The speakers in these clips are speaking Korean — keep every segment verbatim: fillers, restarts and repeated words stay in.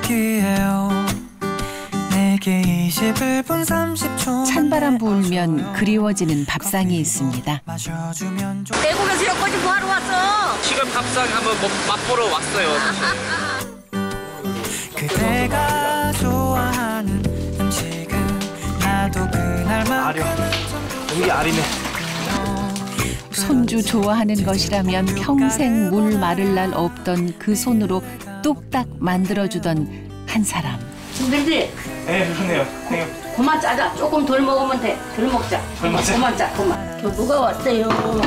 찬바람 불면 그리워지는 밥상이 있습니다. 내국에서 여기까지 뭐하러 왔어? 지금 밥상 한번 맛보러 왔어요. 그대가 좋아하는 음식은 나도 그날만 아려. 여기 아리네. 손주 좋아하는 것이라면 평생 물 마를 날 없던 그 손으로 뚝딱 만들어주던 한 사람. 준비지? 네, 좋네요. 네. 그만 짜자. 조금 덜 먹으면 돼. 덜 먹자. 덜 먹자. 그만 짜, 그만. 교부가 왔어요.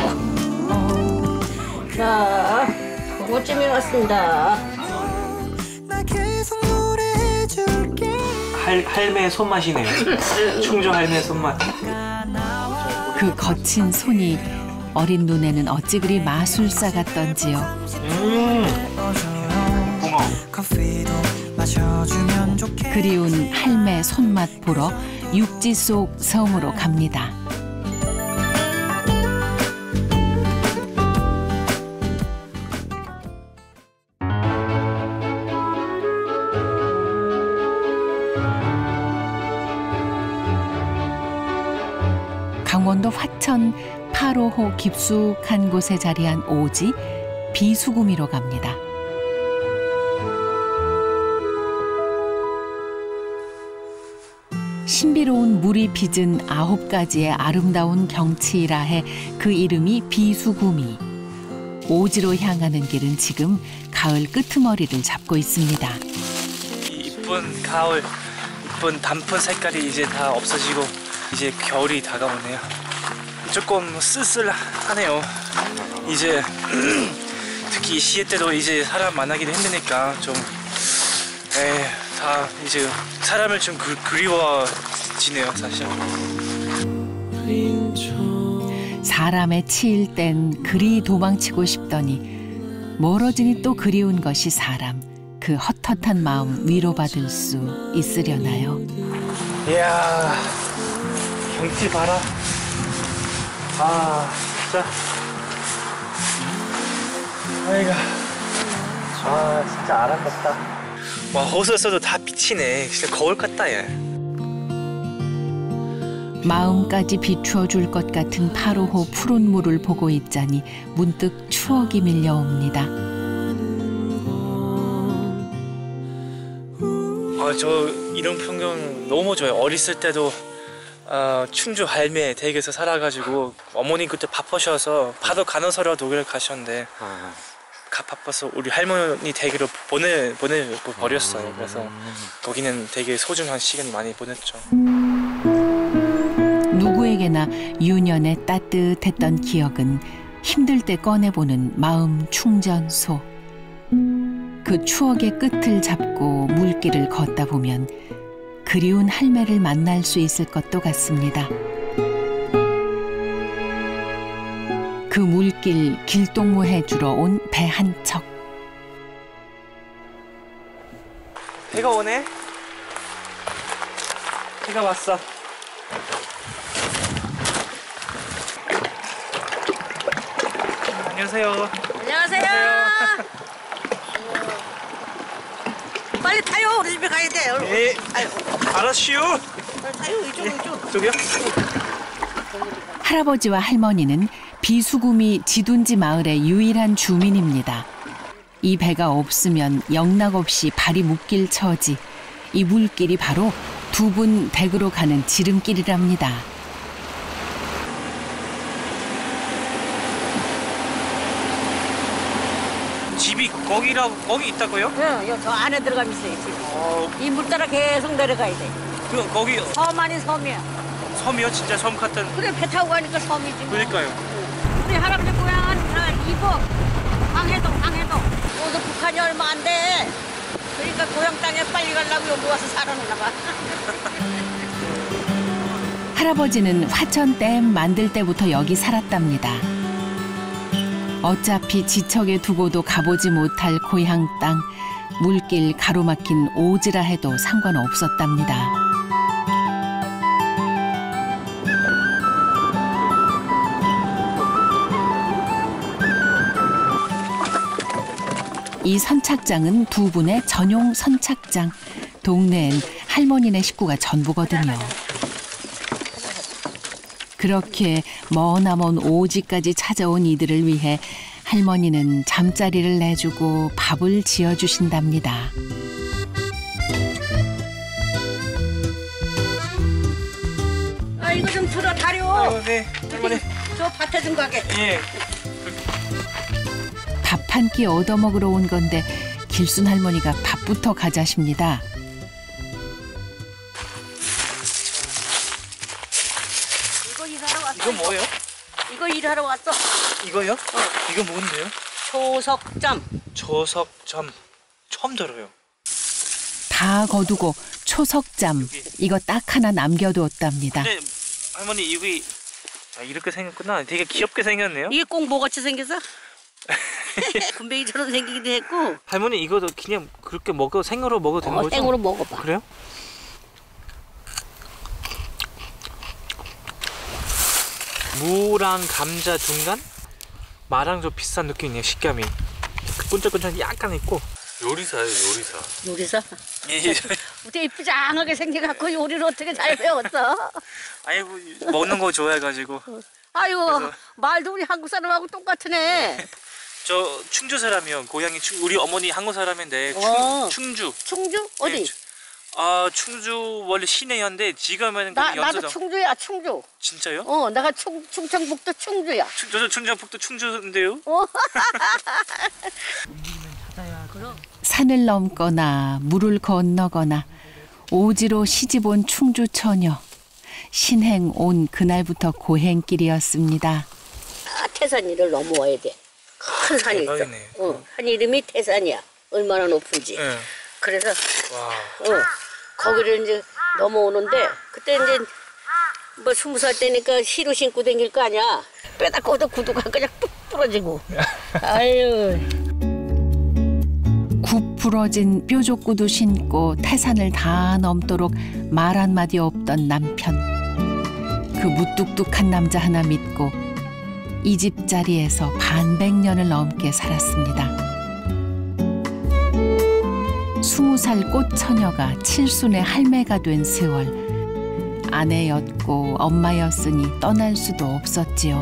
자, 그거쯤에 왔습니다. 할, 할매의 손맛이네요. 충주 할매의 손맛. 그 거친 손이 어린 눈에는 어찌 그리 마술사 같던지요. 음. 붕어. 그리운 할매 손맛 보러 육지 속 섬으로 갑니다. 강원도 화천 팔호호 깊숙한 곳에 자리한 오지 비수구미로 갑니다. 신비로운 물이 빚은 아홉 가지의 아름다운 경치이라 해 그 이름이 비수구미. 오지로 향하는 길은 지금 가을 끄트머리를 잡고 있습니다. 이쁜 가을, 이쁜 단풍 색깔이 이제 다 없어지고 이제 겨울이 다가오네요. 조금 쓸쓸하네요. 이제 특히 시에 때도 이제 사람 만나기도 힘드니까 좀 에이, 다 이제 사람을 좀 그, 그리워지네요, 사실. 사람에 치일 땐 그리 도망치고 싶더니 멀어지니 또 그리운 것이 사람. 그 헛헛한 마음 위로받을 수 있으려나요? 이야, 경치 봐라. 아, 진짜. 아이고. 아, 진짜 아름답다. 와, 호수에서도 다 비치네. 진짜 거울 같다, 얘. 마음까지 비추어 줄 것 같은 팔호호 푸른 물을 보고 있자니 문득 추억이 밀려옵니다. 아, 저 이런 풍경 너무 좋아요. 어렸을 때도 어, 충주 할매 댁에서 살아가지고 어머니 그때 바쁘셔서 파도 간호사로 독일에 가셨는데 가 바빠서 우리 할머니 댁으로 보내 보내 버렸어요. 그래서 거기는 되게 소중한 시간이 많이 보냈죠. 누구에게나 유년의 따뜻했던 기억은 힘들 때 꺼내보는 마음 충전소. 그 추억의 끝을 잡고 물길을 걷다 보면 그리운 할매를 만날 수 있을 것도 같습니다. 그 물길 길동무해 주러 온 배 한 척. 해가 오네. 해가 왔어. 안녕하세요. 안녕하세요. 빨리 타요. 우리 집에 가야 돼요. 네. 알았슈. 빨리 타요. 이쪽 이쪽. 저기요? 할아버지와 할머니는 비수구미 지둔지 마을의 유일한 주민입니다. 이 배가 없으면 영락없이 발이 묶일 처지. 이 물길이 바로 두 분 댁으로 가는 지름길이랍니다. 집이 거기라고 거기 있다고요? 응, 여기 저 안에 들어가면 있어요. 집. 어, 이 물 따라 계속 내려가야 돼. 그 거기 섬 아닌 섬이야. 섬이요? 진짜 섬 같은. 그래 배 타고 가니까 섬이지. 뭐. 그러니까요. 우리 할아버지 고향은 이북 황해동 황해동. 여기서 북한이 얼마 안 돼. 그러니까 고향 땅에 빨리 가려고 여기 와서 살아났나 봐. 할아버지는 화천댐 만들 때부터 여기 살았답니다. 어차피 지척에 두고도 가보지 못할 고향 땅, 물길 가로막힌 오지라 해도 상관없었답니다. 이 선착장은 두 분의 전용 선착장. 동네엔 할머니네 식구가 전부거든요. 그렇게 머나먼 오지까지 찾아온 이들을 위해 할머니는 잠자리를 내주고 밥을 지어주신답니다. 아 이거 좀 들어 다려. 아유, 네, 할머니. 저 밭에 좀 가게. 예. 밥 한 끼 얻어먹으러 온 건데 길순 할머니가 밥부터 가자십니다. 이거 일하러 왔어. 이거 뭐예요? 이거 일하러 왔어. 이거요? 어. 이거 뭔데요? 초석점. 저석점. 처음 들어요. 다 거두고 초석잠. 이거 딱 하나 남겨두었답니다. 근데 할머니 이게 아, 이렇게 생겼구나. 되게 귀엽게 생겼네요. 이게 꼭 뭐같이 생겼어? 군뱅이처럼 생기기도 했고. 할머니 이거도 그냥 그렇게 먹어 생으로 먹어도 되는 어, 거죠? 생으로 먹어봐. 그래요? 무랑 감자 중간? 마랑 좀 비슷한 느낌이네요. 식감이 끈적끈적 약간 있고. 요리사예요, 요리사. 요리사? 예. 어떻게 이쁘장하게 생겨갖고 요리를 어떻게 잘 배웠어? 아이고 먹는 거 좋아해가지고. 아이고 그래서- 말도 우리 한국 사람하고 똑같으네. 저 충주 사람이요. 고향이 충, 우리 어머니 한국 사람인데 충, 어. 충주. 충주? 어디? 네, 충- 아 충주 원래 시내였는데 지금은 나, 그 나도 연수동. 충주야 충주. 진짜요? 어 내가 충, 충청북도 충주야. 충, 저도 충청북도 충주인데요. 어. 산을 넘거나 물을 건너거나 오지로 시집온 충주 처녀. 신행 온 그날부터 고행길이었습니다. 아, 태산이를 넘어와야 돼. 큰 산이 있어. 대박이네. 어, 산 이름이 태산이야. 얼마나 높은지. 네. 그래서 와. 어, 거기를 이제 넘어오는데 그때 이제 뭐 스무 살 때니까 시로 신고 다닐 거 아니야. 빼다 꽂아 구두가 그냥 뚝 부러지고. 아유. 굽 부러진 뾰족구두 신고 태산을 다 넘도록 말 한마디 없던 남편. 그 무뚝뚝한 남자 하나 믿고 이 집 자리에서 반백 년을 넘게 살았습니다. 스무 살 꽃처녀가 칠순의 할매가 된 세월. 아내였고 엄마였으니 떠날 수도 없었지요.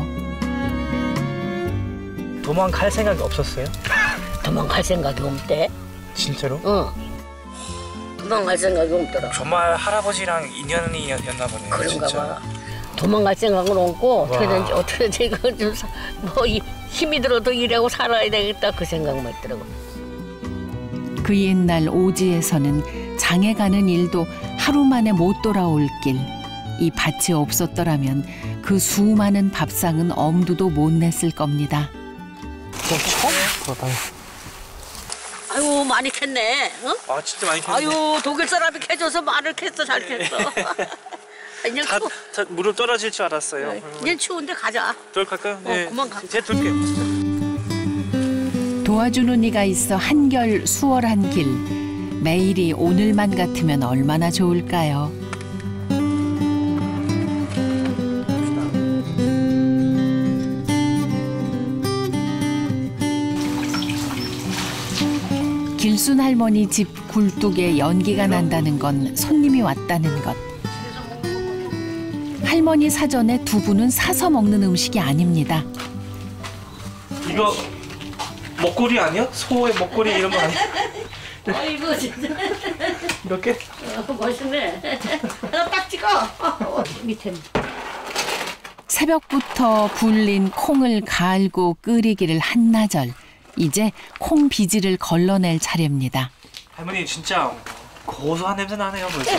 도망갈 생각이 없었어요? 도망갈 생각이 없대. 진짜로? 어. 도망갈 생각이 없더라. 정말 할아버지랑 인연이었나 보네요. 그런가 진짜. 봐. 도망갈 생각은 없고 와. 어떻게든지 어떻게든지 이거 좀뭐 힘이 들어도 일하고 살아야 되겠다 그 생각만 있더라고. 그 옛날 오지에서는 장에 가는 일도 하루 만에 못 돌아올 길. 이 밭이 없었더라면 그 수많은 밥상은 엄두도 못 냈을 겁니다. 처음? 아유 많이 캤네. 어? 아 진짜 많이 캤네. 아유 독일 사람이 캐줘서 말을 캤어 잘 캤어. 그냥 다, 추워. 다 무릎 떨어질 줄 알았어요. 그냥 추운데 가자. 들어갈까요? 어, 그만 가. 제가 둘게요. 도와주는 이가 있어 한결 수월한 길. 매일이 오늘만 같으면 얼마나 좋을까요? 길순 할머니 집 굴뚝에 연기가 난다는 건 손님이 왔다는 것. 할머니 사전에 두부는 사서 먹는 음식이 아닙니다. 이거 먹거리 아니야? 소의 먹거리 이런 거 아니야? 아이고 진짜. 이렇게? 어, 멋있네. 하나 딱 찍어. 밑에. 새벽부터 불린 콩을 갈고 끓이기를 한나절. 이제 콩 비지를 걸러낼 차례입니다. 할머니 진짜 고소한 냄새 나네요 벌써.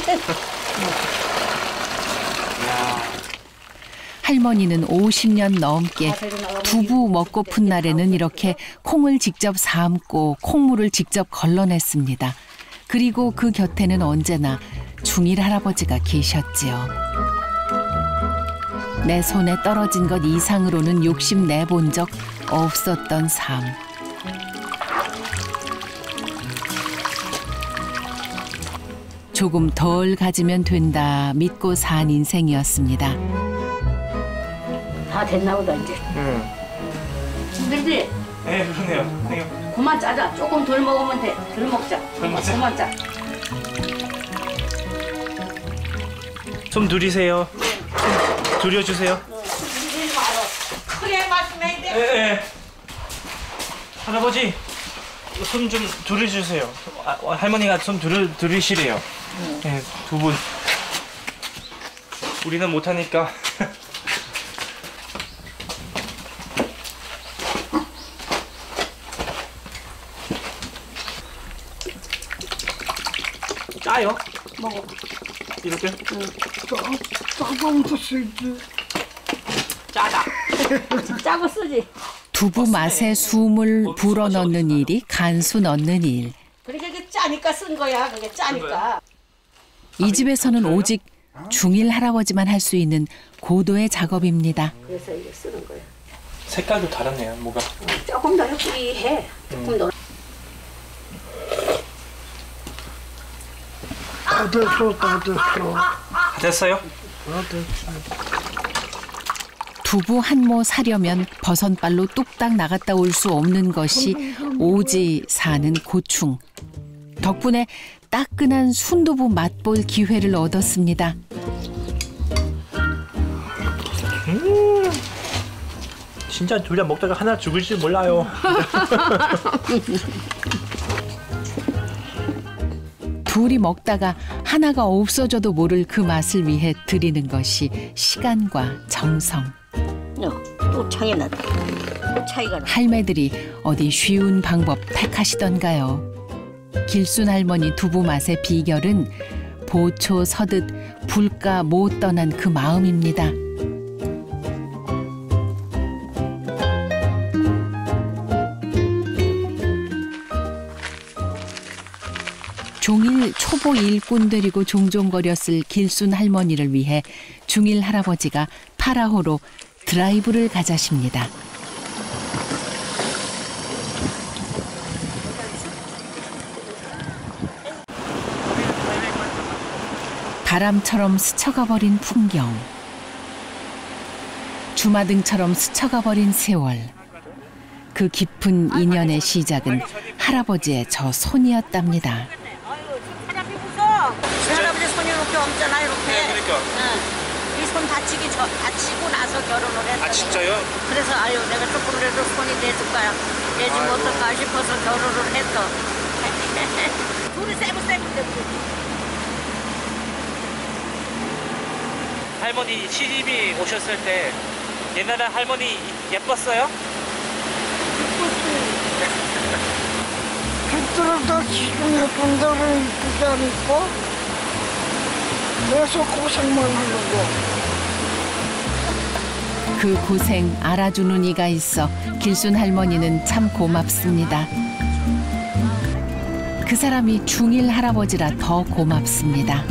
할머니는 오십 년 넘게 두부 먹고픈 날에는 이렇게 콩을 직접 삶고 콩물을 직접 걸러냈습니다. 그리고 그 곁에는 언제나 중일 할아버지가 계셨지요. 내 손에 떨어진 것 이상으로는 욕심내본 적 없었던 삶. 조금 덜 가지면 된다 믿고 산 인생이었습니다. 다 됐나 보다 이제. 응. 힘들지? 네, 그러네요. 네. 그만 짜자. 조금 덜 먹으면 돼. 덜 먹자. 덜 먹자. 그만 짜. 좀 두리세요. 좀 두려주세요. 힘들지 말어. 크게 말씀해 돼. 네, 네. 할아버지, 손 좀 두려주세요. 아, 할머니가 손 두려, 두리시래요. 응. 네, 두 분. 우리는 못하니까. 짜요? 먹어. 이렇게? 응. 짜고 쓰지. 짜다. 짜고 쓰지. 두부 맛에 숨을 불어넣는 일이 간수 넣는 일. 그러니까 이게 짜니까 쓴 거야. 그게 짜니까. 이 집에서는 오직 중일 할아버지만 할 수 있는 고도의 작업입니다. 그래서 이게 쓰는 거야. 색깔도 다르네요, 뭐가. 조금 더 예쁘게 조금 더. 다 됐어, 다 됐어. 다 됐어요? 다 됐어. 두부 한 모 사려면 버선발로 뚝딱 나갔다 올 수 없는 것이 오지 사는 고충. 덕분에 따끈한 순두부 맛볼 기회를 얻었습니다. 음, 진짜 둘 다 먹다가 하나 죽을 줄 몰라요. 둘이 먹다가 하나가 없어져도 모를 그 맛을 위해 드리는 것이 시간과 정성. 또 차이 났다. 또 차이가 나. 할매들이 어디 쉬운 방법 택하시던가요? 길순 할머니 두부 맛의 비결은 보초 서듯 불가 못 떠난 그 마음입니다. 종일 초보 일꾼 데리고 종종거렸을 길순 할머니를 위해 중일 할아버지가 파라호로 드라이브를 가자십니다. 바람처럼 스쳐가버린 풍경, 주마등처럼 스쳐가버린 세월. 그 깊은 인연의 시작은 할아버지의 저 손이었답니다. 사람이 무서워. 할아버지 손이 이렇게 없잖아, 이렇게. 네, 그러니까. 응. 이 손 다치기 전, 다치고 나서 결혼을 했어. 아, 진짜요? 그래서 아유, 내가 조금이라도 손이 내줄 거야. 내주면 어떨까 싶어서 결혼을 했어. 둘이 세부세부인데 할머니 시집이 오셨을 때 옛날에 할머니 예뻤어요? 그때보다 지금 예쁜 데는 이쁘지 않고 계속 고생만 하려고. 그 고생 알아주는 이가 있어 길순 할머니는 참 고맙습니다. 그 사람이 중일 할아버지라 더 고맙습니다.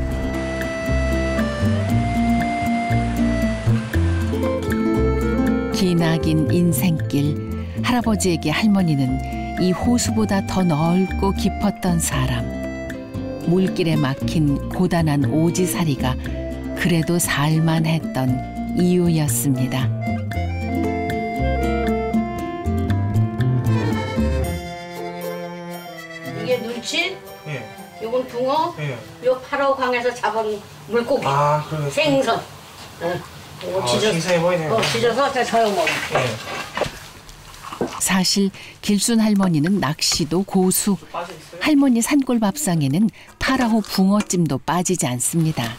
기나긴 인생길, 할아버지에게 할머니는 이 호수보다 더 넓고 깊었던 사람. 물길에 막힌 고단한 오지살이가 그래도 살만했던 이유였습니다. 이게 눈치, 예. 요건 붕어, 예. 요 파라오 강에서 잡은 물고기, 아, 그래. 생선. 응. 요거 아, 지져서, 신선해 보이네요. 어, 지져서 저 저녁 먹어. 예. 사실 길순 할머니는 낚시도 고수. 빠져 있어요? 할머니 산골 밥상에는 파라호 붕어찜도 빠지지 않습니다.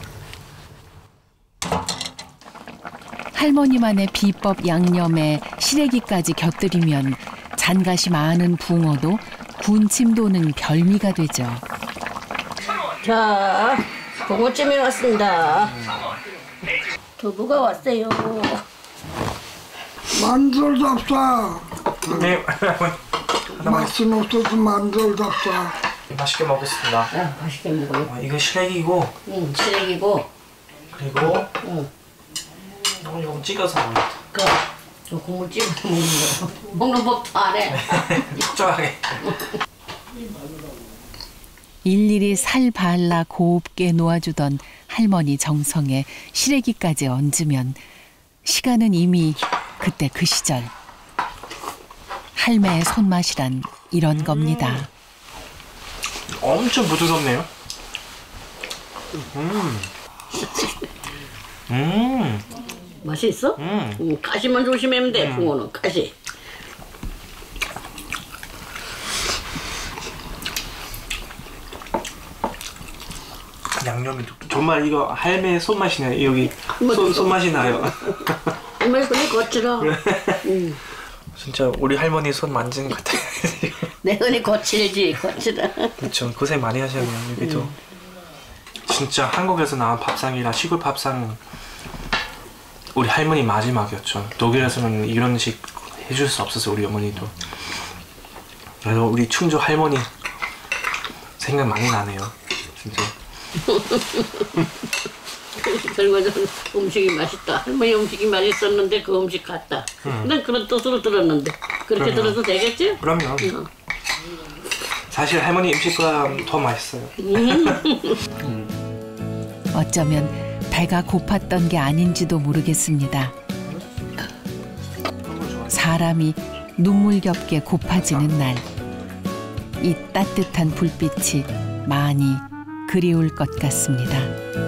할머니만의 비법 양념에 시래기까지 곁들이면 잔갓이 많은 붕어도 군침 도는 별미가 되죠. 자, 붕어찜이 왔습니다. 두부가 왔어요. 만들 잡사. 네. 맛은 없어도 만들 잡사. 맛있게 먹겠습니다. 아, 맛있게 먹어요. 어, 이거 시래기고 응, 시래기고, 그리고 응, 이거 조금 찍어서 먹어요. 그, 저 국물 찍어 먹는 거. 먹는 법도 안 해. 적절하게. 일일이 살 발라 곱게 놓아주던 할머니 정성에 시래기까지 얹으면 시간은 이미 그때 그 시절. 할매의 손맛이란 이런 겁니다. 엄청 부드럽네요. 음. 음. 맛이 있어? 음. 음, 가시만 조심하면 돼. 음. 붕어는 가시. 양념이 정말 이거 할매의 손맛이네. 여기 손, 손맛이 나요. 정말 손이 거칠어. 음. 진짜 우리 할머니 손 만지는 것 같아요. 내 손이 거칠지 거칠어. 그렇죠. 고생 많이 하셨네요. 여기도 음. 진짜 한국에서 나온 밥상이랑 시골 밥상 우리 할머니 마지막이었죠. 독일에서는 이런 식 해줄 수 없었어요. 우리 어머니도. 그래서 우리 충주 할머니 생각 많이 나네요. 진짜. 젊어서 음식이 맛있다. 할머니 음식이 맛있었는데 그 음식 같다. 음. 난 그런 뜻으로 들었는데 그렇게 그럼요. 들어도 되겠지? 그럼요. 어. 사실 할머니 음식보다 더 맛있어요. 음. 어쩌면 배가 고팠던 게 아닌지도 모르겠습니다. 사람이 눈물겹게 고파지는 날, 이 따뜻한 불빛이 많이 그리울 것 같습니다.